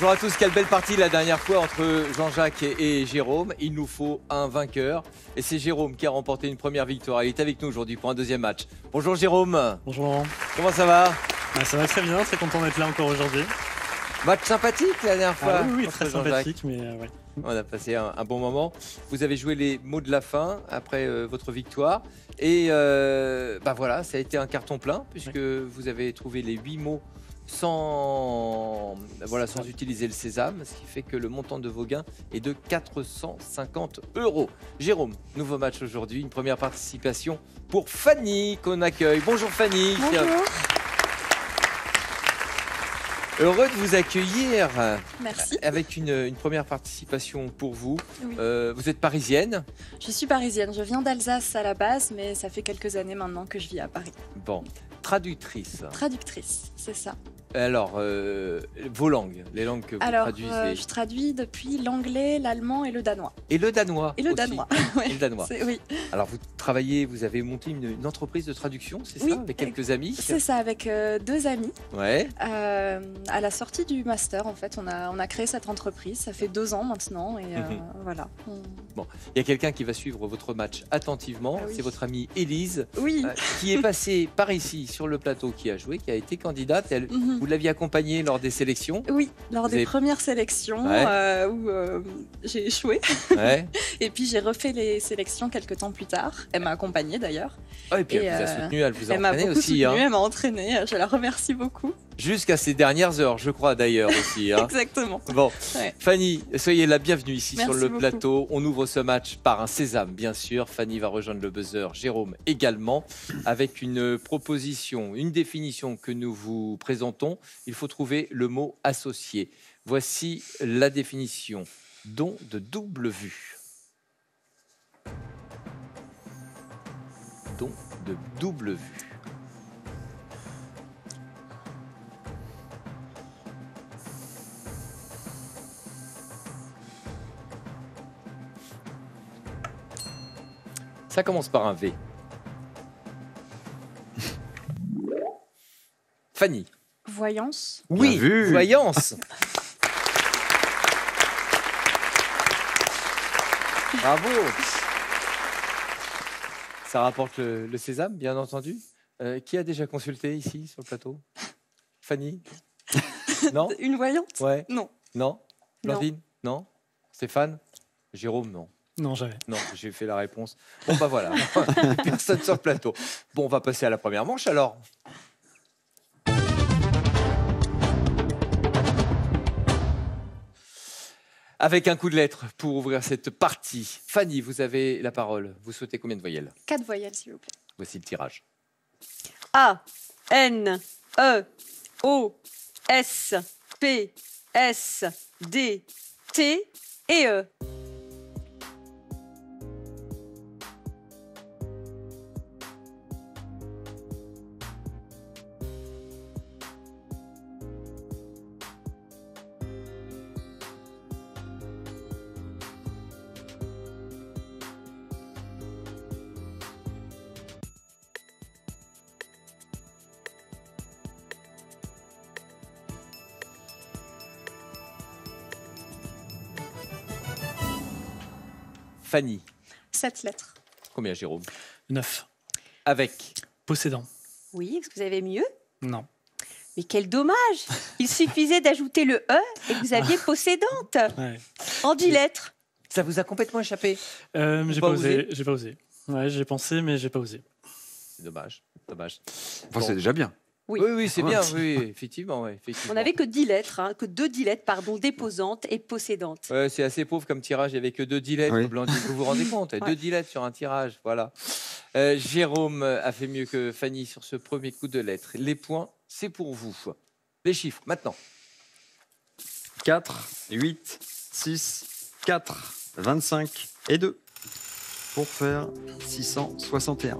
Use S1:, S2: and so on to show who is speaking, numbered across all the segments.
S1: Bonjour à tous, quelle belle partie la dernière fois entre Jean-Jacques et Jérôme. Il nous faut un vainqueur et c'est Jérôme qui a remporté une première victoire. Il est avec nous aujourd'hui pour un deuxième match. Bonjour Jérôme.
S2: Bonjour Laurent.
S1: Comment ça va?
S2: Ça va très bien, très content d'être là encore aujourd'hui.
S1: Match sympathique la dernière fois.
S2: Oui, très sympathique, mais ouais.
S1: On a passé un bon moment. Vous avez joué les mots de la fin après votre victoire. Et voilà, ça a été un carton plein puisque vous avez trouvé les 8 mots sans utiliser le sésame, ce qui fait que le montant de vos gains est de 450 €. Jérôme, nouveau match aujourd'hui, une première participation pour Fanny qu'on accueille. Bonjour Fanny.
S3: Bonjour.
S1: Heureux de vous accueillir.
S3: Merci.
S1: Avec une première participation pour vous.
S3: Oui.
S1: Vous êtes parisienne?
S3: Je suis parisienne, je viens d'Alsace à la base, mais ça fait quelques années maintenant que je vis à Paris.
S1: Bon, traductrice.
S3: Traductrice, c'est ça.
S1: Alors, vos langues, les langues que vous traduisez.
S3: Je traduis depuis l'anglais, l'allemand et le danois.
S1: Et le danois.
S3: Et le
S1: aussi.
S3: danois.
S1: Et le danois.
S3: Oui.
S1: Alors, vous avez monté une entreprise de traduction, c'est
S3: Oui,
S1: ça, avec quelques amis?
S3: C'est ça, avec 2 amis.
S1: Ouais.
S3: À la sortie du master, en fait, on a créé cette entreprise. Ça fait 2 ans maintenant et voilà.
S1: Bon, il y a quelqu'un qui va suivre votre match attentivement.
S3: Ah oui.
S1: C'est votre amie Élise,
S3: Oui.
S1: qui est passée par ici sur le plateau, qui a joué, qui a été candidate. Vous l'aviez accompagnée lors des sélections?
S3: Oui, lors des
S1: avez-
S3: premières sélections où j'ai échoué.
S1: Ouais.
S3: Et puis j'ai refait les sélections quelques temps plus tard. Elle m'a accompagnée d'ailleurs.
S1: Oh, et puis elle
S3: Et,
S1: vous a soutenu, elle vous a
S3: Elle m'a
S1: entraîné
S3: beaucoup
S1: aussi.
S3: soutenue,
S1: Hein.
S3: elle m'a entraînée. Je la remercie beaucoup.
S1: Jusqu'à ces dernières heures, je crois d'ailleurs aussi. Hein.
S3: Exactement.
S1: Bon,
S3: Ouais.
S1: Fanny, soyez la bienvenue ici
S3: Merci
S1: sur le
S3: beaucoup.
S1: plateau. On ouvre ce match par un sésame, bien sûr. Fanny va rejoindre le buzzer, Jérôme également, avec une proposition, une définition que nous vous présentons. Il faut trouver le mot associé. Voici la définition. Don de double vue. Don de double vue. Ça commence par un V. Fanny.
S3: Voyance.
S1: Oui,
S2: Bien vu.
S1: voyance. Bravo. Ça rapporte le sésame, bien entendu. Qui a déjà consulté ici sur le plateau? Fanny? Non?
S3: Une voyante?
S1: Ouais.
S3: Non.
S1: Non?
S3: Non.
S1: Blandine? Non? Stéphane? Jérôme? Non.
S2: Non, jamais.
S1: Non, j'ai fait la réponse. Bon, bah voilà, personne sur le plateau. Bon, on va passer à la première manche alors. Avec un coup de lettre pour ouvrir cette partie. Fanny, vous avez la parole. Vous souhaitez combien de voyelles?
S3: 4 voyelles, s'il vous plaît.
S1: Voici le tirage.
S4: A, N, E, O, S, P, S, D, T et E.
S1: Fanny,
S3: 7 lettres.
S1: combien Jérôme?
S2: 9.
S1: Avec.
S2: Possédant.
S4: Oui, est-ce que vous avez mieux?
S2: Non.
S4: Mais quel dommage! Il suffisait d'ajouter le E et vous aviez possédante.
S2: Ouais.
S4: En 10 lettres.
S1: Ça vous a complètement échappé?
S2: J'ai
S1: pas
S2: pas osé. J'ai pas osé. Ouais, j'ai pensé, mais j'ai pas osé.
S1: C'est dommage, dommage.
S5: Enfin,
S1: Bon.
S5: c'est déjà bien.
S4: Oui.
S1: Oui, c'est
S5: Ah,
S1: bien,
S5: ouais.
S1: oui, effectivement.
S4: On n'avait que 10 lettres, hein, que 2 10 lettres, pardon, déposante et possédante.
S1: Ouais, c'est assez pauvre comme tirage, il n'y avait que 2 dilettes.
S5: Oui.
S1: Blandine, vous vous rendez compte? 2 dilettes sur un tirage, voilà. Jérôme a fait mieux que Fanny sur ce premier coup de lettres. Les points, c'est pour vous. Les chiffres, maintenant.
S5: 4, 8, 6, 4, 25 et 2. Pour faire 661.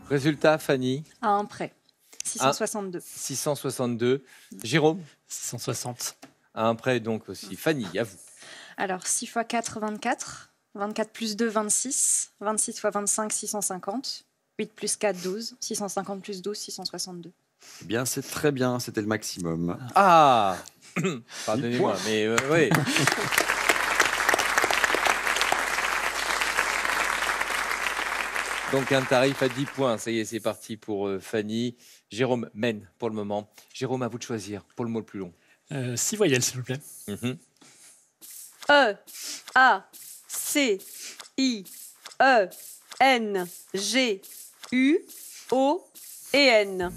S1: Résultat, Fanny,
S3: À un prêt. 662.
S1: 662. Jérôme,
S2: 660.
S1: à un prêt donc aussi. Fanny, à vous.
S3: Alors, 6 x 4, 24. 24 plus 2, 26. 26 x 25, 650. 8 plus 4, 12. 650 plus 12, 662.
S5: Eh bien, c'est très bien, c'était le maximum.
S1: Ah pardonnez-moi, mais oui. Donc un tarif à 10 points. Ça y est, c'est parti pour Fanny. Jérôme mène pour le moment. Jérôme, à vous de choisir pour le mot le plus long.
S2: 6 voyelles, s'il vous plaît.
S1: Mhm.
S4: E, A, C, I, E, N, G, U, O et N.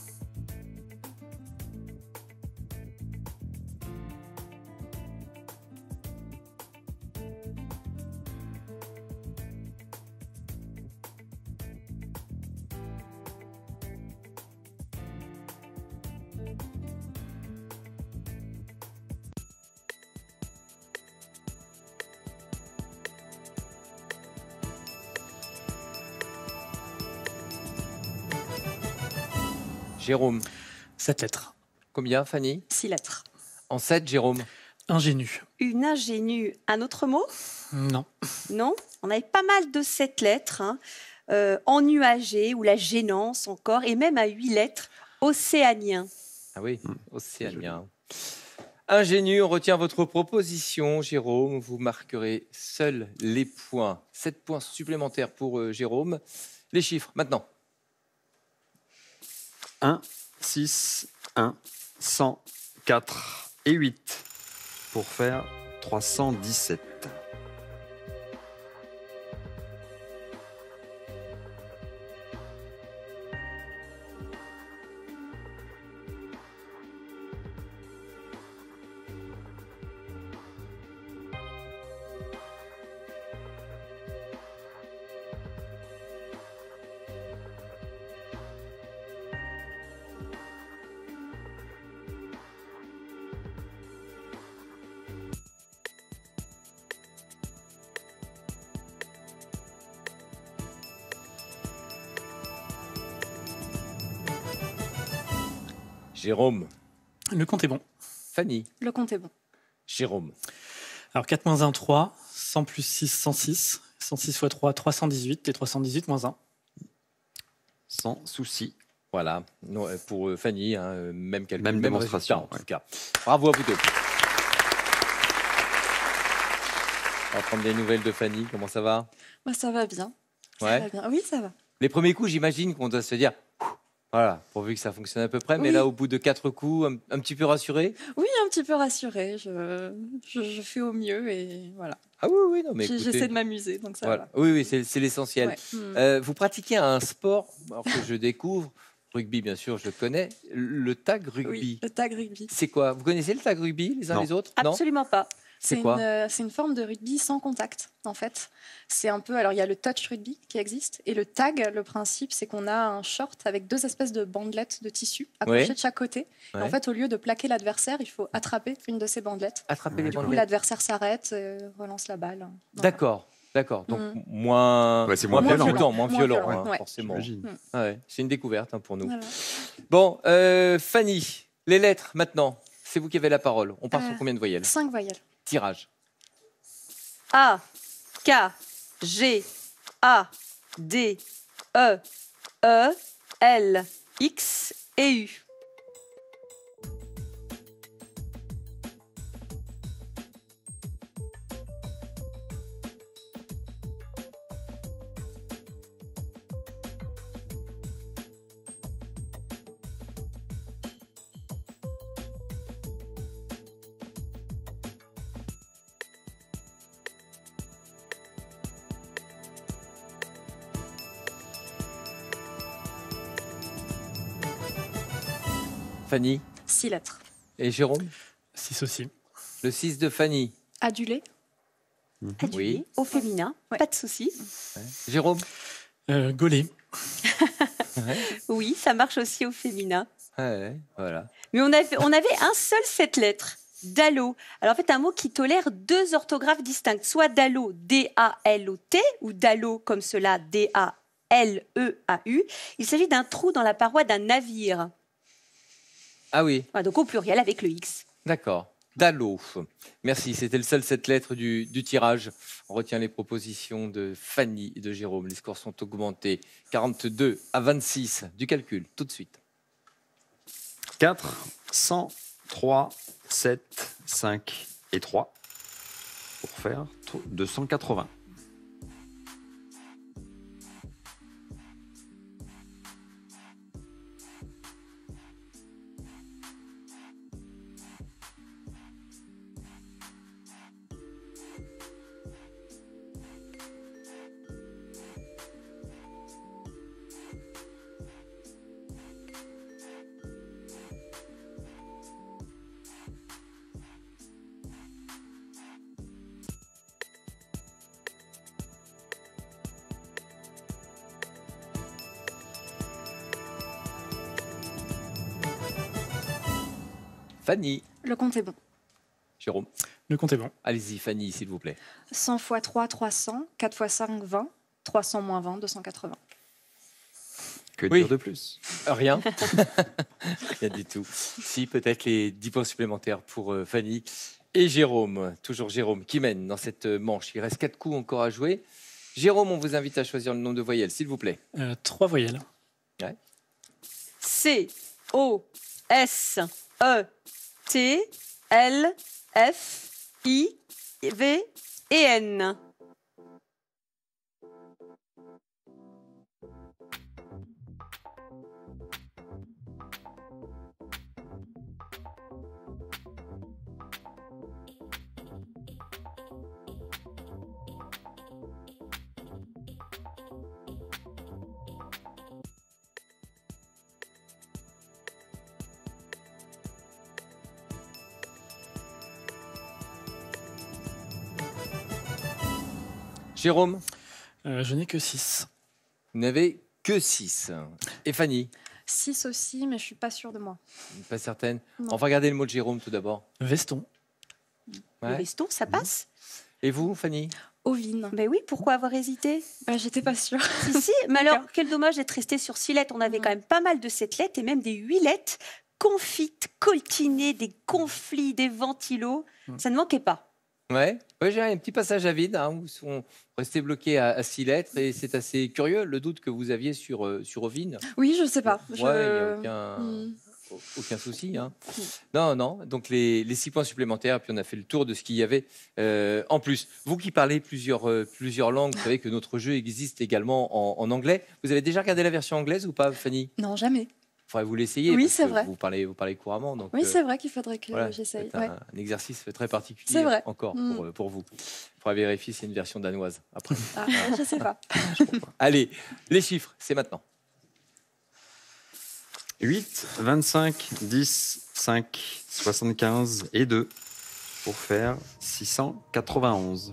S1: Jérôme,
S2: 7 lettres.
S1: combien Fanny?
S3: 6 lettres.
S1: En 7, Jérôme.
S2: Ingénu.
S4: Une ingénue. Un autre mot?
S2: Non.
S4: Non. On avait pas mal de 7 lettres. Hein. Ennuagé ou la gênance encore. Et même à 8 lettres. Océanien.
S1: Ah oui, océanien. Ingénu, on retient votre proposition, Jérôme. Vous marquerez seuls les points. 7 points supplémentaires pour Jérôme. Les chiffres, maintenant.
S5: 1, 6, 1, 100, 4 et 8 pour faire 317.
S1: Jérôme.
S2: Le compte est bon.
S1: Fanny.
S3: Le compte est bon.
S1: Jérôme.
S2: Alors 4 moins 1, 3. 100 plus 6, 106. 106 x 3, 318. Et 318 moins 1.
S5: Sans souci.
S1: Voilà, non, pour Fanny, hein, même calcul,
S5: Même démonstration,
S1: résultat, en tout cas. Bravo à vous deux. On va prendre des nouvelles de Fanny, comment ça va?
S3: Bah, ça va bien. Ça
S1: Ouais.
S3: va bien. Oui, ça va.
S1: Les premiers coups, j'imagine qu'on doit se dire, voilà, pourvu que ça fonctionne à peu près, mais
S3: Oui.
S1: là, au bout de 4 coups, un petit peu rassuré?
S3: Oui, un petit peu rassurée. Je fais au mieux et voilà.
S1: Ah oui, oui, non, mais écoutez,
S3: J'essaie de m'amuser, donc ça
S1: voilà.
S3: va.
S1: Oui, oui, c'est l'essentiel.
S3: Ouais. Mm.
S1: Vous pratiquez un sport alors que je découvre, rugby bien sûr, je le connais, le tag rugby.
S3: Oui, le tag rugby.
S1: C'est quoi? Vous connaissez le tag rugby les uns
S5: Non.
S1: les autres?
S4: Absolument pas.
S1: C'est quoi?
S3: C'est une forme de rugby sans contact, en fait. C'est un peu. Alors, il y a le touch rugby qui existe. Et le tag, le principe, c'est qu'on a un short avec 2 espèces de bandelettes de tissu accrochées
S1: Ouais.
S3: de chaque côté. Et
S1: Ouais.
S3: en fait, au lieu de plaquer l'adversaire, il faut attraper une de ces bandelettes.
S1: Attraper les
S3: Du coup,
S1: bandelettes.
S3: l'adversaire s'arrête, relance la balle. Voilà.
S1: D'accord, d'accord. Donc
S3: Mm.
S1: moins,
S5: Ouais, c'est moins
S1: moins
S5: violent.
S1: violent, moins
S3: Moins
S1: violent,
S3: violent,
S1: hein,
S3: ouais.
S1: forcément.
S5: J'imagine.
S1: Ah ouais, c'est une découverte hein, pour nous.
S3: Voilà.
S1: Bon, Fanny, les lettres maintenant. C'est vous qui avez la parole. On part sur combien de voyelles?
S3: 5 voyelles.
S1: Tirage.
S4: A, K, G, A, D, E, L, X et U.
S1: Fanny
S3: 6 lettres.
S1: et Jérôme.
S2: 6 aussi.
S1: Le 6 de Fanny.
S3: Adulé.
S4: Adulé,
S1: Oui.
S4: au féminin,
S3: Ouais.
S4: pas de souci.
S1: Jérôme.
S2: Gaulé.
S4: Oui, ça marche aussi au féminin.
S1: Ouais, voilà.
S4: Mais on avait un seul 7 lettres. Dalo. Alors en fait, un mot qui tolère 2 orthographes distinctes. Soit Dalo, D-A-L-O-T, ou Dalo comme cela, D-A-L-O-T. L-E-A-U. Il s'agit d'un trou dans la paroi d'un navire.
S1: Ah oui,
S4: Voilà, donc au pluriel avec le X.
S1: d'accord. Dallo. Merci, c'était le seul 7 lettres du tirage. On retient les propositions de Fanny et de Jérôme. Les scores sont augmentés. 42 à 26. Du calcul, tout de suite.
S5: 4, 100, 3, 7, 5 et 3 pour faire 280.
S1: Fanny.
S3: Le compte est bon.
S1: Jérôme.
S2: Le compte est bon.
S1: Allez-y, Fanny, s'il vous plaît.
S3: 100 x 3, 300. 4 x 5, 20. 300 moins 20, 280.
S5: Que
S1: Oui.
S5: dire de plus?
S1: Rien. Rien du tout. Si, peut-être les 10 points supplémentaires pour Fanny et Jérôme. Toujours Jérôme qui mène dans cette manche. Il reste 4 coups encore à jouer. Jérôme, on vous invite à choisir le nombre de voyelles, s'il vous plaît.
S2: 3 voyelles.
S4: C, O, S, E, T, L, F, I, V et N.
S1: Jérôme,
S2: Je n'ai que 6.
S1: vous n'avez que 6. Et Fanny,
S3: 6 aussi, mais je suis pas sûre de moi.
S1: pas certaine.
S3: Non.
S1: On va regarder le mot de Jérôme tout d'abord.
S2: Veston.
S4: Le
S1: Ouais.
S4: veston, ça passe?
S1: Et vous, Fanny?
S3: Ovine.
S4: Ben oui, pourquoi avoir hésité?
S3: J'étais pas sûre.
S4: Si, si, mais alors, quel dommage d'être resté sur 6 lettres. On avait quand même pas mal de 7 lettres et même des 8 lettres confites, coltinées, des conflits, des ventilos. Ça ne manquait pas.
S1: Ouais, j'ai un petit passage à vide où sont restés bloqués à 6 lettres et c'est assez curieux le doute que vous aviez sur Ovine.
S3: Oui, je sais pas.
S1: Ouais, il n'y a aucun souci. Hein. Non, non. Donc les 6 points supplémentaires, puis on a fait le tour de ce qu'il y avait en plus. Vous qui parlez plusieurs langues, vous savez que notre jeu existe également en anglais. Vous avez déjà regardé la version anglaise ou pas, Fanny?
S3: Non, jamais.
S1: Il faudrait vous l'essayer.
S3: Oui,
S1: parce
S3: c'est
S1: que
S3: vrai.
S1: Vous parlez couramment. Donc,
S3: Oui, c'est vrai qu'il faudrait que
S1: voilà,
S3: j'essaye.
S1: c'est
S3: Ouais.
S1: un exercice très particulier
S3: C'est vrai.
S1: encore
S3: Mm.
S1: pour vous. Il faudra vérifier si c'est une version danoise après.
S3: Ah, je sais pas.
S1: Allez, les chiffres, c'est maintenant.
S5: 8, 25, 10, 5, 75 et 2 pour faire 691.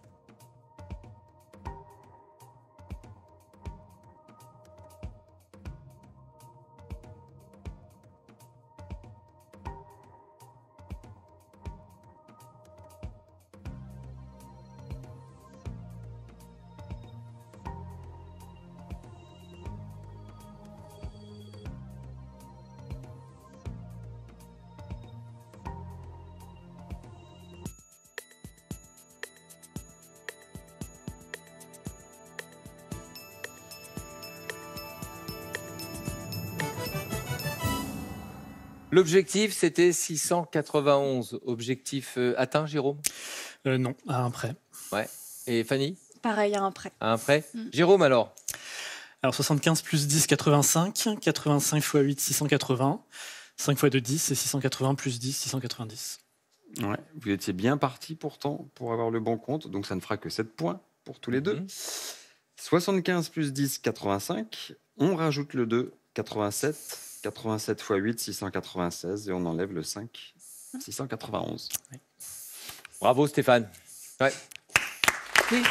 S1: L'objectif, c'était 691. Objectif atteint, Jérôme?
S2: Non, à un prêt.
S1: Et Fanny?
S3: Pareil, à un prêt.
S1: À un prêt?
S3: Mm.
S1: Jérôme, alors?
S2: Alors 75 plus 10, 85. 85 x 8, 680. 5 x 2, 10. Et 680 plus 10, 690.
S5: Ouais, vous étiez bien parti pourtant pour avoir le bon compte, donc ça ne fera que 7 points pour tous les deux.
S1: Mhm.
S5: 75 plus 10, 85. On rajoute le 2, 87. 87 x 8, 696. Et on enlève le 5, 691.
S1: Bravo, Stéphane. Ouais.
S3: Oui.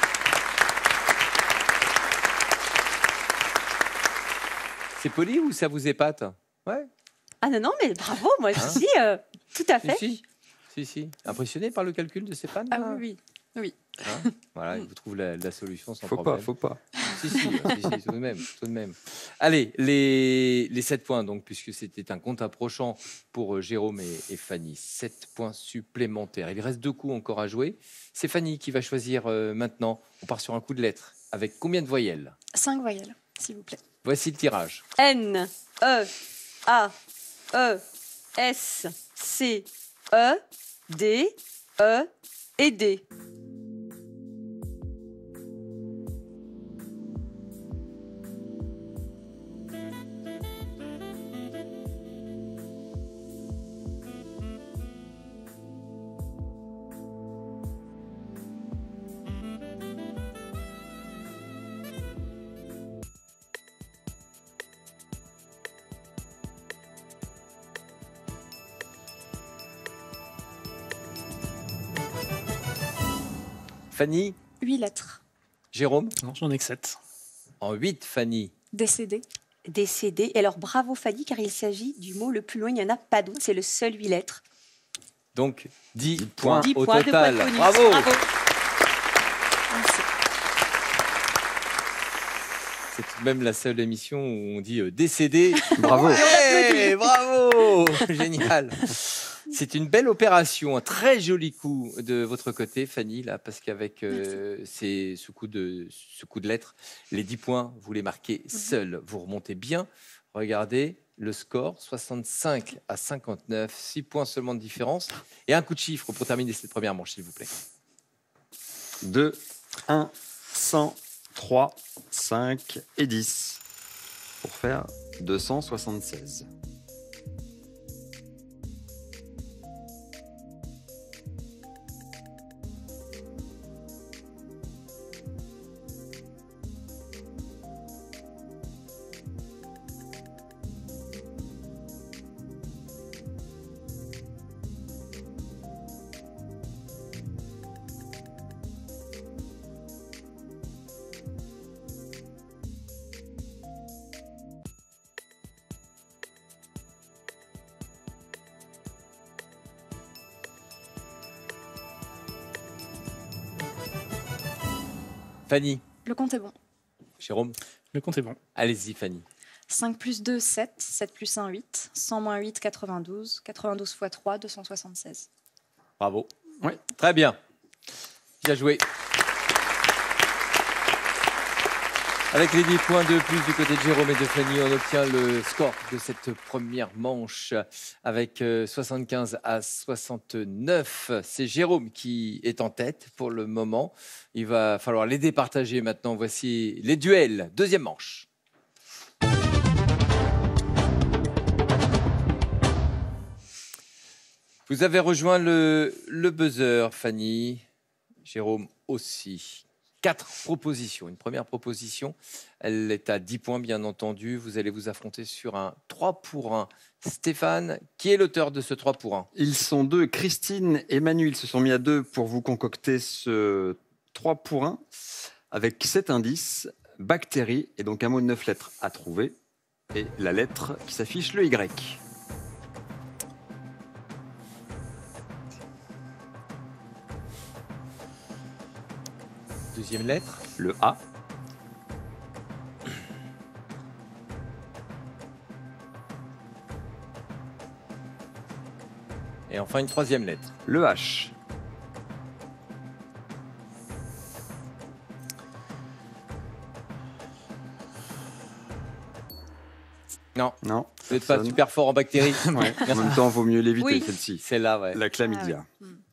S1: C'est poli ou ça vous épate? Ouais.
S4: Ah non, non, mais bravo, moi je
S1: Hein
S4: dis tout à fait.
S1: Si. Impressionné par le calcul de Stéphane?
S3: Ah
S1: là
S3: oui, oui.
S1: Hein, voilà, il vous trouve la solution sans
S5: Faut
S1: problème.
S5: pas, faut pas.
S1: tout de même, tout de même. Allez, les 7 points, donc, puisque c'était un compte approchant pour Jérôme et Fanny. 7 points supplémentaires. Il reste 2 coups encore à jouer. C'est Fanny qui va choisir maintenant. On part sur un coup de lettres. Avec combien de voyelles?
S3: 5 voyelles, s'il vous plaît.
S1: Voici le tirage.
S4: N, E, A, E, S, C, E, D, E et D.
S1: Fanny,
S3: 8 lettres.
S1: Jérôme,
S2: Non, j'en ai que 7.
S1: en 8, Fanny.
S3: Décédé.
S4: Décédé. Et alors bravo Fanny, car il s'agit du mot le plus loin, il n'y en a pas d'autre, c'est le seul 8 lettres.
S1: Donc, 10 points
S4: 10
S1: au
S4: points, 2
S1: total.
S4: points de bonus.
S1: Bravo.
S4: Bravo.
S1: C'est tout de même la seule émission où on dit décédé.
S5: Bravo.
S1: Ouais, bravo. Génial. C'est une belle opération, un très joli coup de votre côté, Fanny, là, parce qu'avec ce coup de lettres, les 10 points, vous les marquez seuls. Vous remontez bien. Regardez le score, 65 à 59, 6 points seulement de différence. Et un coup de chiffre pour terminer cette première manche, s'il vous plaît.
S5: 2, 1, 100, 3, 5 et 10. Pour faire 276.
S1: Fanny,
S3: Le compte est bon.
S1: Jérôme,
S2: Le compte est bon.
S1: allez-y, Fanny.
S3: 5 plus 2, 7. 7 plus 1, 8. 100 moins 8, 92. 92 x 3, 276.
S1: Bravo.
S5: Ouais.
S1: Très bien. Bien joué. Avec les 10 points de plus du côté de Jérôme et de Fanny, on obtient le score de cette première manche avec 75 à 69. C'est Jérôme qui est en tête pour le moment. Il va falloir les départager maintenant. Voici les duels. Deuxième manche. Vous avez rejoint le buzzer, Fanny. Jérôme aussi. 4 propositions. Une première proposition, elle est à 10 points, bien entendu. Vous allez vous affronter sur un 3 pour 1. Stéphane, qui est l'auteur de ce 3 pour 1?
S5: Ils sont 2. Christine et Manu, ils se sont mis à 2 pour vous concocter ce 3 pour 1 avec 7 indices, bactéries, et donc un mot de 9 lettres à trouver, et la lettre qui s'affiche, le Y.
S1: Deuxième lettre.
S5: Le A.
S1: Et enfin une troisième lettre.
S5: Le H.
S1: Non,
S5: Non.
S1: vous n'êtes pas
S5: personne.
S1: super fort en bactéries.
S5: Ouais. En même temps, vaut mieux l'éviter,
S4: Oui.
S5: celle-ci.
S1: C'est là, ouais.
S5: La chlamydia.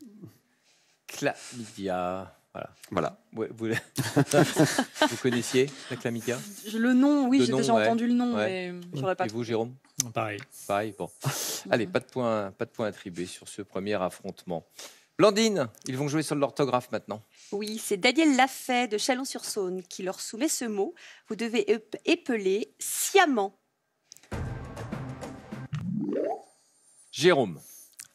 S1: Chlamydia. Voilà.
S5: Voilà.
S1: Ouais, vous connaissiez la chlamydia?
S3: Le nom, oui,
S1: Le
S3: j'ai
S1: nom,
S3: déjà
S1: ouais.
S3: entendu le nom,
S1: Ouais.
S3: mais j'aurais pas
S1: Et vous, Jérôme?
S2: Pareil.
S1: Pareil, bon. Allez, pas de points attribués sur ce premier affrontement. Blandine, ils vont jouer sur l'orthographe maintenant.
S4: Oui, c'est Daniel Lafay de Chalon-sur-Saône qui leur soumet ce mot. Vous devez épeler sciemment.
S1: Jérôme,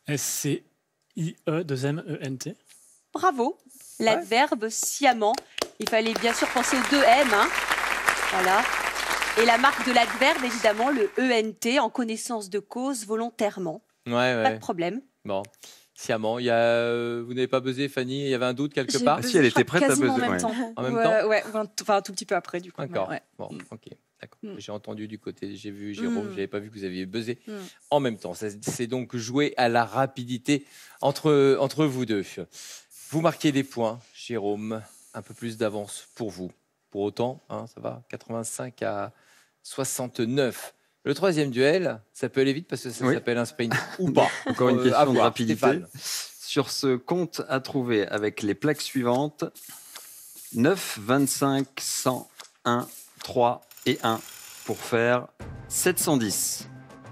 S2: S-C-I-E-2-M-E-N-T.
S4: Bravo. L'adverbe sciemment. Il fallait bien sûr penser aux 2 M. Hein. Voilà. Et la marque de l'adverbe, évidemment, le ENT, en connaissance de cause, volontairement.
S1: ouais,
S4: Pas
S1: ouais.
S4: de problème.
S1: Bon, sciemment. Vous n'avez pas buzzé, Fanny? Il y avait un doute quelque
S3: J'ai
S1: part?
S3: buzzé,
S5: Si, elle
S3: je
S5: était
S3: crois,
S5: prête à
S3: quasiment
S5: buzzer,
S3: en même
S5: ouais.
S3: temps.
S1: En même temps?
S3: Ouais, enfin un tout petit peu après du coup.
S1: D'accord.
S3: Ouais.
S1: Bon, ok. D'accord.
S3: Mm.
S1: J'ai entendu du côté, j'ai vu Jérôme,
S3: Mm.
S1: j'avais pas vu que vous aviez buzzé
S3: Mm.
S1: en même temps. C'est donc joué à la rapidité entre vous deux. Vous marquez des points, Jérôme, un peu plus d'avance pour vous. Pour autant, hein, ça va, 85 à 69. Le troisième duel, ça peut aller vite parce que ça
S5: Oui.
S1: s'appelle un sprint ou pas.
S5: Encore une
S1: À
S5: question de
S1: voir,
S5: rapidité.
S1: Stéphane.
S5: Sur ce compte à trouver avec les plaques suivantes 9, 25, 100, 1, 3 et 1 pour faire 710.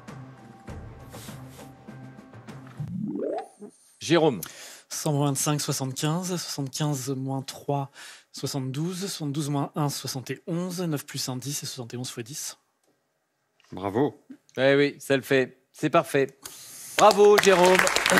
S1: Jérôme,
S2: 125, 75, 75 moins 3, 72, 72 moins 1, 71, 9 plus 1, 10 et 71 x 10.
S5: Bravo.
S1: oui, ça le fait. C'est parfait. Bravo, Jérôme.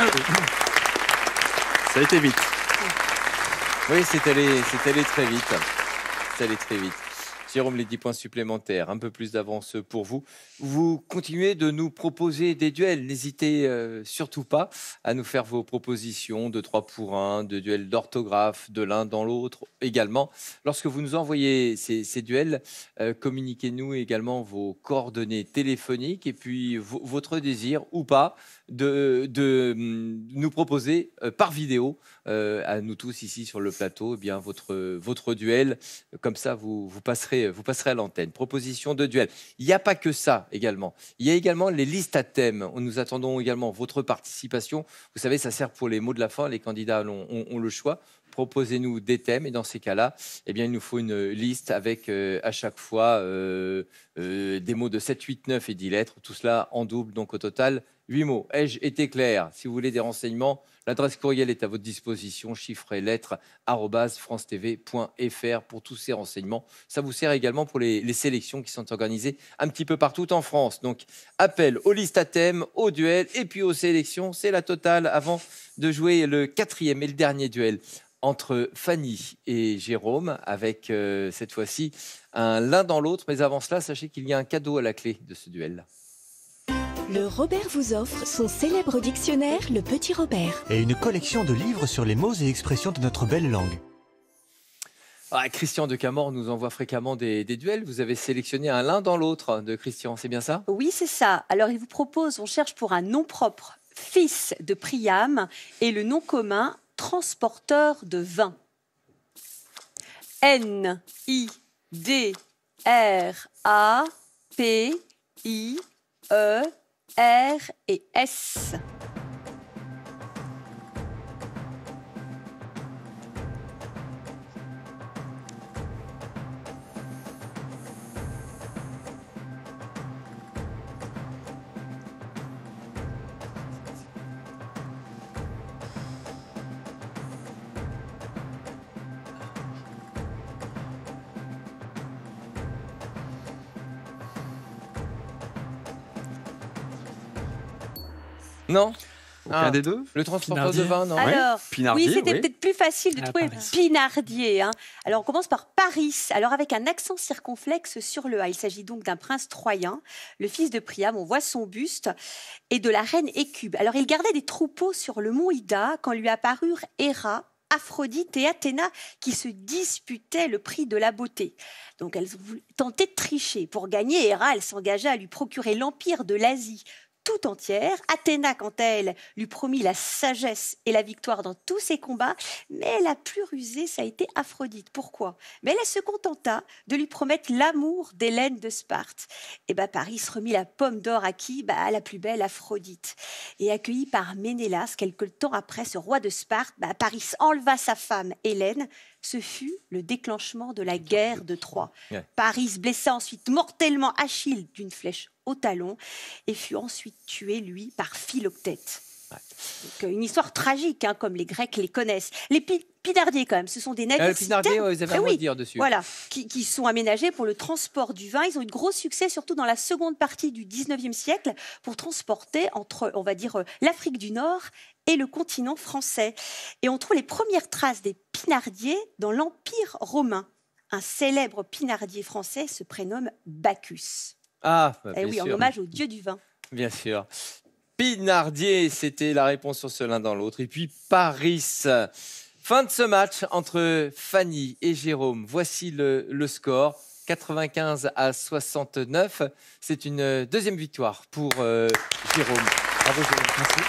S5: Ça a été vite.
S1: Oui, c'est allé très vite. C'est allé très vite. Jérôme, les 10 points supplémentaires, un peu plus d'avance pour vous. Vous continuez de nous proposer des duels. N'hésitez surtout pas à nous faire vos propositions de 3 pour 1, de duels d'orthographe, de l'un dans l'autre également. Lorsque vous nous envoyez ces duels, communiquez-nous également vos coordonnées téléphoniques et puis votre désir ou pas de nous proposer par vidéo à nous tous ici sur le plateau votre duel. Comme ça, vous passerez à l'antenne. Proposition de duel. Il n'y a pas que ça également. Il y a également les listes à thème. Nous attendons également votre participation. Vous savez, ça sert pour les mots de la fin. Les candidats ont le choix. Proposez-nous des thèmes et dans ces cas-là, eh bien, il nous faut une liste avec à chaque fois des mots de 7, 8, 9 et 10 lettres. Tout cela en double, donc au total 8 mots. Ai-je été clair? Si vous voulez des renseignements, l'adresse courriel est à votre disposition, chiffres et lettres @francetv.fr pour tous ces renseignements. Ça vous sert également pour les sélections qui sont organisées un petit peu partout en France. Donc, appel aux listes à thème, aux duels et puis aux sélections. C'est la totale avant de jouer le quatrième et le dernier duel entre Fanny et Jérôme, avec cette fois-ci l'un dans l'autre. Mais avant cela, sachez qu'il y a un cadeau à la clé de ce duel.
S6: Le Robert vous offre son célèbre dictionnaire, le Petit Robert.
S7: Et une collection de livres sur les mots et expressions de notre belle langue.
S1: Christian de Camor nous envoie fréquemment des duels. Vous avez sélectionné un l'un dans l'autre de Christian, c'est bien ça?
S4: Oui, c'est ça. Alors, il vous propose, on cherche pour un nom propre, fils de Priam, et le nom commun, transporteur de vin. N-I-D-R-A-P-I-E-R et S.
S1: Non?
S5: Aucun des deux?
S1: Le transporteur
S2: Pinardier.
S1: de vin, non?
S4: Alors,
S5: Pinardier,
S4: oui, c'était
S5: oui.
S4: peut-être plus facile de trouver
S2: Paris.
S4: Pinardier. Hein. Alors, on commence par Paris. Alors, avec un accent circonflexe sur le A. Il s'agit donc d'un prince troyen, le fils de Priam. On voit son buste et de la reine Écube. Alors, il gardait des troupeaux sur le mont Ida quand lui apparurent Héra, Aphrodite et Athéna qui se disputaient le prix de la beauté. Donc, elles ont tenté de tricher. Pour gagner, Héra, elle s'engagea à lui procurer l'empire de l'Asie tout entière. Athéna, quant à elle, lui promit la sagesse et la victoire dans tous ses combats, mais la plus rusée, ça a été Aphrodite. Pourquoi? Mais elle se contenta de lui promettre l'amour d'Hélène de Sparte. Et Paris se remit la pomme d'or à qui? À la plus belle Aphrodite. Et accueilli par Ménélas, quelque temps après, ce roi de Sparte, Paris enleva sa femme Hélène. Ce fut le déclenchement de la guerre de Troie.
S1: Ouais.
S4: Paris blessa ensuite mortellement Achille d'une flèche au talon et fut ensuite tué, lui, par Philoctète. Donc, une histoire tragique, hein, comme les Grecs les connaissent. Les Pinardiers, quand même, ce sont des navires
S1: Le Pinardier,
S4: citernes,
S1: vous avez un mot à dire dessus.
S4: voilà, qui sont aménagés pour le transport du vin. Ils ont eu de gros succès, surtout dans la seconde partie du 19e siècle, pour transporter entre, on va dire, l'Afrique du Nord et le continent français. Et on trouve les premières traces des Pinardiers dans l'Empire romain. Un célèbre Pinardier français se prénomme Bacchus.
S1: Ah,
S4: Eh
S1: bien
S4: oui, en
S1: sûr.
S4: hommage au dieu du vin.
S1: Bien sûr. Pinardier, c'était la réponse sur ce l'un dans l'autre. Et puis Paris. Fin de ce match entre Fanny et Jérôme. Voici le score. 95 à 69. C'est une deuxième victoire pour Jérôme. Bravo Jérôme. Merci.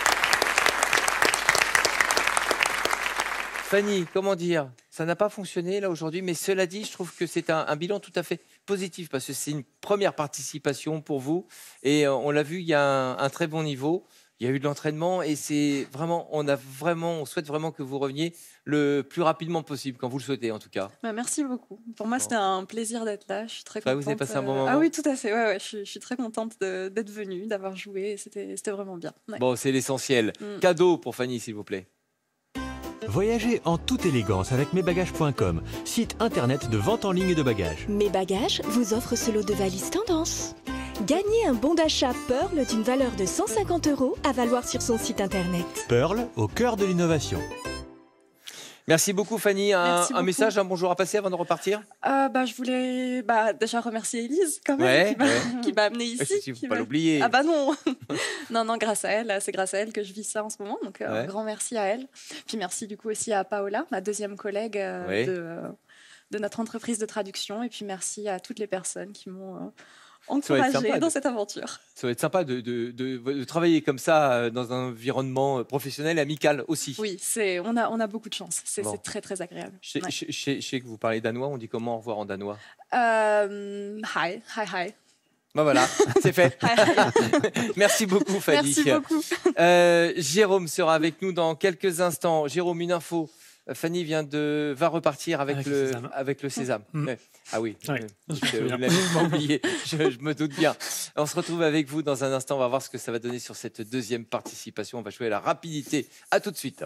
S1: Fanny, comment dire? Ça n'a pas fonctionné là aujourd'hui, mais cela dit, je trouve que c'est un bilan tout à fait positif parce que c'est une première participation pour vous. Et on l'a vu, il y a un très bon niveau. Il y a eu de l'entraînement et c'est vraiment, on souhaite vraiment que vous reveniez le plus rapidement possible, quand vous le souhaitez en tout cas.
S3: Bah, merci beaucoup. Pour moi, c'était un plaisir d'être là. Je suis très contente.
S1: Vous avez passé un bon moment.
S3: Ah oui, tout à fait. Ouais, je suis très contente d'être venue, d'avoir joué. C'était vraiment bien. Ouais.
S1: Bon, c'est l'essentiel. Cadeau pour Fanny, s'il vous plaît.
S7: Voyagez en toute élégance avec mesbagages.com, site internet de vente en ligne de bagages.
S6: Mes bagages vous offre ce lot de valises tendance. Gagnez un bon d'achat Pearl d'une valeur de 150 € à valoir sur son site internet.
S7: Pearl, au cœur de l'innovation.
S1: Merci beaucoup Fanny.
S3: Merci beaucoup.
S1: Message, un bonjour à passer avant de repartir.
S3: Je voulais déjà remercier Elise quand même, qui m'a amenée ici.
S1: Il ne faut pas l'oublier.
S3: Ah bah non. non, grâce à elle. C'est grâce à elle que je vis ça en ce moment. Donc un grand merci à elle. Puis merci du coup aussi à Paola, ma deuxième collègue de notre entreprise de traduction. Et puis merci à toutes les personnes qui m'ont encouragée dans cette aventure.
S1: Ça va être sympa de travailler comme ça dans un environnement professionnel et amical aussi.
S3: Oui, on a beaucoup de chance. C'est très très agréable.
S1: Je sais que vous parlez danois. On dit comment au revoir en danois?
S3: Hi.
S1: Ben voilà, c'est fait. Merci beaucoup Fanny.
S3: Merci beaucoup.
S1: Jérôme sera avec nous dans quelques instants. Jérôme, une info. Fanny va repartir avec le sésame. Ah oui, vous l'avez pas oublié, je me doute bien. On se retrouve avec vous dans un instant, on va voir ce que ça va donner sur cette deuxième participation. On va jouer à la rapidité. À tout de suite.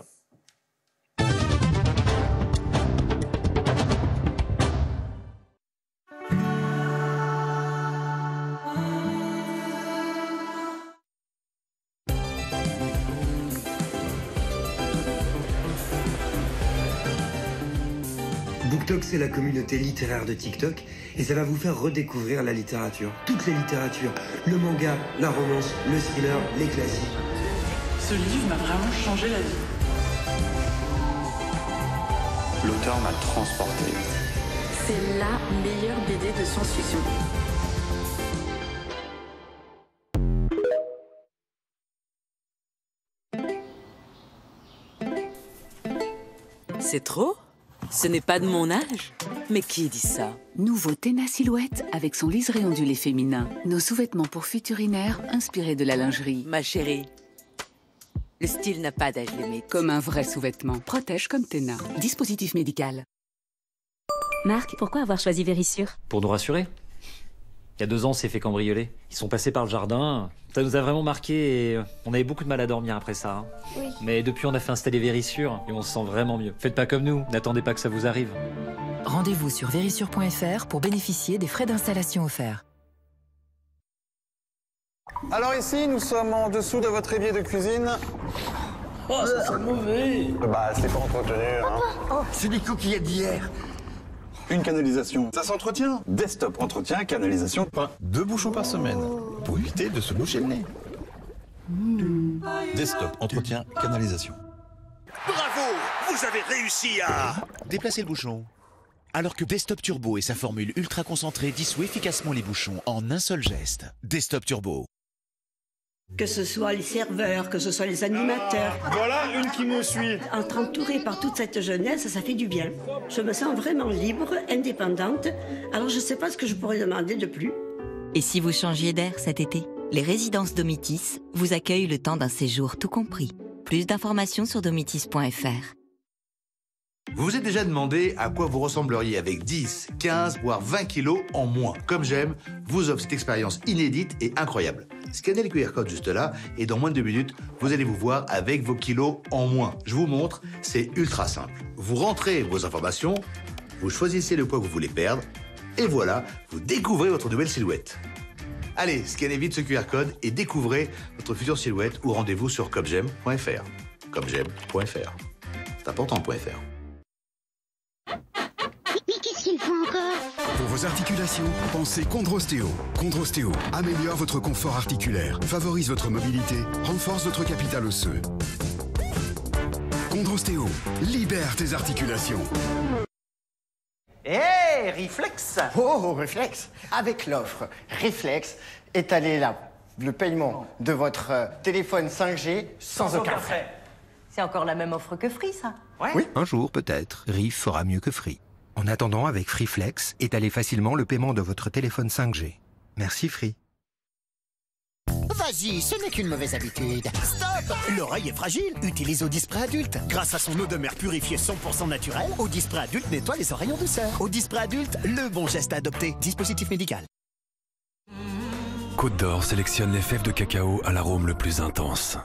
S8: BookTok, c'est la communauté littéraire de TikTok et ça va vous faire redécouvrir la littérature. Toutes les littératures, le manga, la romance, le thriller, les classiques.
S9: Ce livre m'a vraiment changé la vie.
S10: L'auteur m'a transporté.
S9: C'est la meilleure BD de science-fiction.
S11: C'est trop? Ce n'est pas de mon âge? Mais qui dit ça?
S12: Nouveau Téna Silhouette avec son liseré ondulé féminin. Nos sous-vêtements pour futurinaires inspirés de la lingerie.
S11: Ma chérie, le style n'a pas d'âge limite.
S12: Comme un vrai sous-vêtement. Protège comme Téna. Dispositif médical.
S13: Marc, pourquoi avoir choisi Vérissure?
S14: Pour nous rassurer. Il y a 2 ans, on s'est fait cambrioler. Ils sont passés par le jardin. Ça nous a vraiment marqué et on avait beaucoup de mal à dormir après ça. Hein.
S13: Oui.
S14: Mais depuis, on a fait installer Vérissure et on se sent vraiment mieux. Faites pas comme nous, n'attendez pas que ça vous arrive.
S15: Rendez-vous sur vérissure.fr pour bénéficier des frais d'installation offerts.
S16: Alors ici, nous sommes en dessous de votre évier de cuisine.
S17: Oh, ça sent mauvais.
S16: C'est pas entretenu, hein.
S17: Oh, c'est des coquillettes d'hier.
S16: Une canalisation, ça s'entretient. Desktop entretien, canalisation, pas
S18: 2 bouchons par semaine, pour éviter de se boucher le nez. Desktop entretien, canalisation.
S19: Bravo! Vous avez réussi à déplacer le bouchon. Alors que Desktop Turbo et sa formule ultra concentrée dissout efficacement les bouchons en un seul geste. Desktop Turbo.
S20: Que ce soit les serveurs, que ce soit les animateurs.
S16: Voilà une qui me suit.
S20: Être entourée par toute cette jeunesse, ça fait du bien. Je me sens vraiment libre, indépendante. Alors je ne sais pas ce que je pourrais demander de plus.
S15: Et si vous changiez d'air cet été? Les résidences Domitis vous accueillent le temps d'un séjour tout compris. Plus d'informations sur domitis.fr.
S19: Vous vous êtes déjà demandé à quoi vous ressembleriez avec 10, 15, voire 20 kilos en moins. Comme j'aime, vous offre cette expérience inédite et incroyable. Scannez le QR code juste là et dans moins de 2 minutes, vous allez vous voir avec vos kilos en moins. Je vous montre, c'est ultra simple. Vous rentrez vos informations, vous choisissez le poids que vous voulez perdre et voilà, vous découvrez votre nouvelle silhouette. Allez, scannez vite ce QR code et découvrez votre future silhouette ou rendez-vous sur comgem.fr. Comgem.fr. C'est important.fr.
S21: Mais qu'est-ce qu'il faut encore?
S22: Pour
S21: vos articulations, pensez Chondrostéo. Chondrostéo améliore votre confort articulaire, favorise votre mobilité, renforce votre capital osseux. Chondrostéo, libère tes articulations.
S17: Hé, Reflex! Oh, Reflex! Avec l'offre Reflex, étalez le paiement de votre téléphone 5G sans aucun frais.
S22: C'est encore la même offre que Free, ça?
S17: Ouais.
S23: Oui. Un jour, peut-être, Rif fera mieux que Free. En attendant, avec Freeflex, étalez facilement le paiement de votre téléphone 5G. Merci Free.
S24: Vas-y, ce n'est qu'une mauvaise habitude. Stop! L'oreille est fragile. Utilise Audispray Adulte. Grâce à son eau de mer purifiée 100% naturelle, Audispray Adulte nettoie les oreilles en douceur. Audispray Adulte, le bon geste à adopter. Dispositif médical.
S25: Côte d'Or sélectionne les fèves de cacao à l'arôme le plus intense.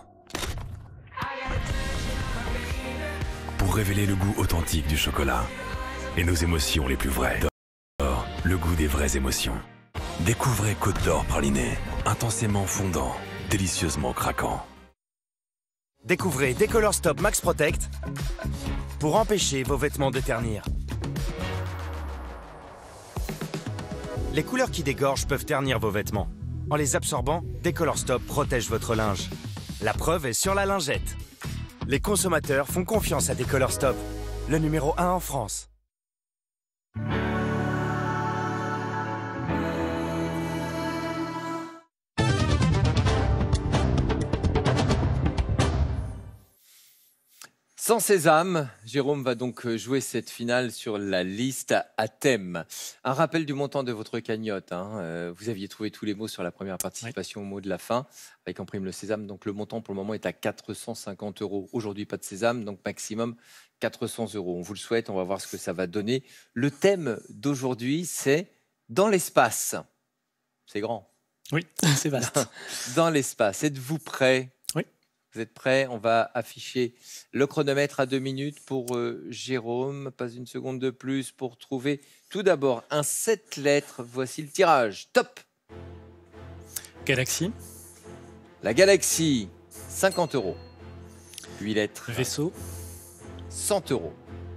S25: Pour révéler le goût authentique du chocolat et nos émotions les plus vraies. D'Or, le goût des vraies émotions. Découvrez Côte d'Or praliné, intensément fondant, délicieusement craquant.
S26: Découvrez Décolor Stop Max Protect pour empêcher vos vêtements de ternir. Les couleurs qui dégorgent peuvent ternir vos vêtements. En les absorbant, Décolor Stop protège votre linge. La preuve est sur la lingette. Les consommateurs font confiance à Décolor Stop, le numéro 1 en France.
S1: Sans sésame, Jérôme va donc jouer cette finale sur la liste à thème. Un rappel du montant de votre cagnotte. Vous aviez trouvé tous les mots sur la première participation au mot de la fin, avec en prime le sésame. Donc le montant pour le moment est à 450 €. Aujourd'hui, pas de sésame, donc maximum 400 €. On vous le souhaite, on va voir ce que ça va donner. Le thème d'aujourd'hui, c'est dans l'espace. C'est grand.
S2: Oui, c'est vaste.
S1: Dans l'espace. Êtes-vous prêts ?
S2: Oui.
S1: Vous êtes prêts? On va afficher le chronomètre à 2 minutes pour Jérôme. Pas une seconde de plus pour trouver tout d'abord un 7 lettres. Voici le tirage. Top!
S2: Galaxie.
S1: La galaxie, 50 €. 8 lettres.
S2: Vaisseau.
S1: 100 €.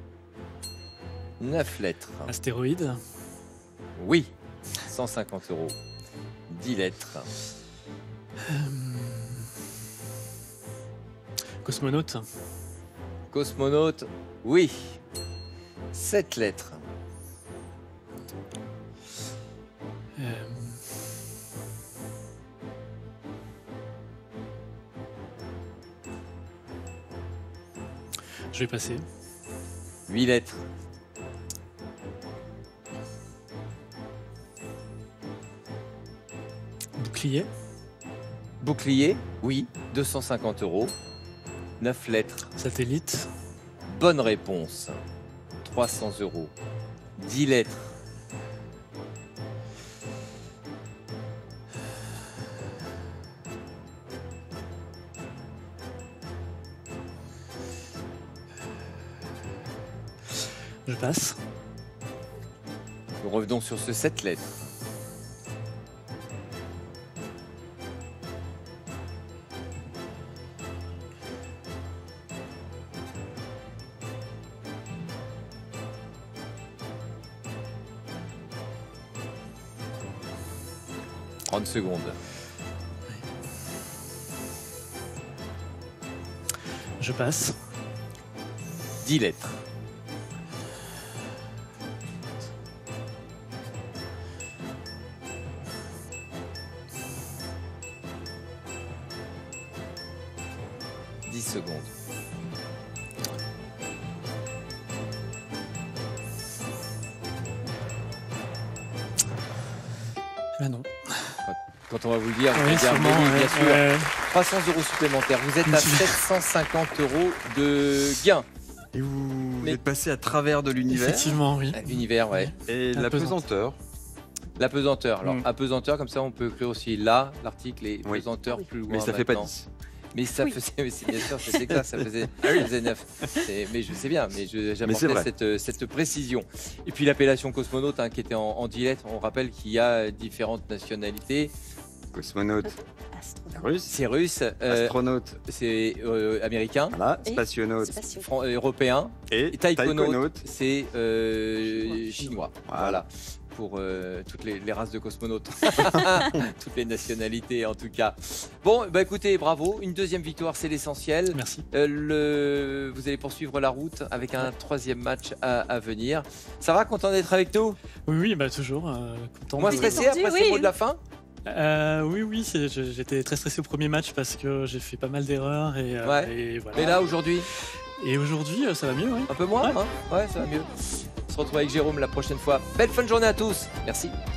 S1: 9 lettres.
S2: Astéroïde.
S1: Oui, 150 €. 10 lettres.
S2: Cosmonaute.
S1: Cosmonaute, oui. 7 lettres.
S2: Je vais passer.
S1: 8 lettres.
S2: Bouclier.
S1: Bouclier, oui, 250 €. 9 lettres.
S2: Satellite.
S1: Bonne réponse. 300 €. 10 lettres.
S2: Je passe.
S1: Nous revenons sur ce 7 lettres. Secondes.
S2: Je passe.
S1: 10 lettres. Secondes.
S2: Ah non.
S1: Quand on va vous le dire,
S2: oui,
S1: vous allez dire,
S2: sûrement,
S1: oui, bien sûr. 300 € supplémentaires. Vous êtes à 750 € de gain.
S5: Et vous êtes passé à travers de l'univers.
S2: Effectivement, oui.
S1: L'univers, ouais.
S5: Et la pesanteur.
S1: La pesanteur. Alors, apesanteur, comme ça, on peut écrire aussi là, l'article et pesanteur plus loin.
S5: Mais ça fait pas 10.
S1: Mais ça faisait, c'est bien sûr, c'était clair, ça faisait 9. Mais je sais bien, mais j'apportais cette précision. Et puis l'appellation cosmonaute, qui était en 10 lettres, on rappelle qu'il y a différentes nationalités.
S5: Cosmonaute.
S1: Russe. C'est russe.
S5: Astronaute.
S1: C'est américain.
S5: Voilà. Spationaute.
S1: Européen.
S5: Et
S1: taïkonaute, c'est chinois. Voilà. pour toutes les races de cosmonautes, toutes les nationalités en tout cas. Bon, bah écoutez, bravo, une deuxième victoire, c'est l'essentiel.
S2: Merci.
S1: Vous allez poursuivre la route avec un troisième match à venir. Ça va, content d'être avec nous?
S2: Oui, bah toujours content.
S1: Moins stressé après ces mots de la fin?
S2: Oui, j'étais très stressé au premier match parce que j'ai fait pas mal d'erreurs et voilà.
S1: Mais là, aujourd'hui?
S2: Et aujourd'hui, ça va mieux, oui.
S1: Un peu moins, hein? Ouais, ça va mieux. On se retrouve avec Jérôme la prochaine fois. Belle fin de journée à tous. Merci.